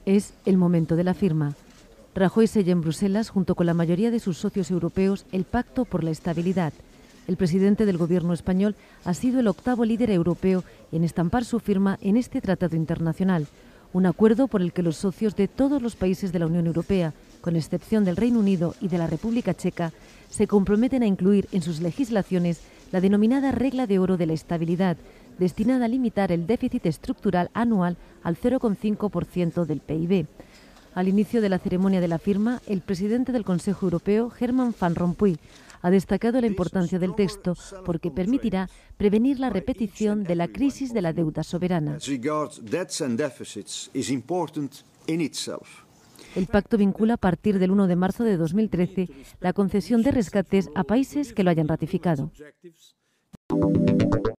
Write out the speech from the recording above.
Es el momento de la firma. Rajoy sella en Bruselas, junto con la mayoría de sus socios europeos, el Pacto por la Estabilidad. El presidente del Gobierno español ha sido el octavo líder europeo en estampar su firma en este tratado internacional, un acuerdo por el que los socios de todos los países de la Unión Europea, con excepción del Reino Unido y de la República Checa, se comprometen a incluir en sus legislaciones la denominada regla de oro de la estabilidad, destinada a limitar el déficit estructural anual al 0,5% del PIB. Al inicio de la ceremonia de la firma, el presidente del Consejo Europeo, Herman Van Rompuy, ha destacado la importancia del texto porque permitirá prevenir la repetición de la crisis de la deuda soberana. El pacto vincula a partir del 1 de marzo de 2013 la concesión de rescates a países que lo hayan ratificado.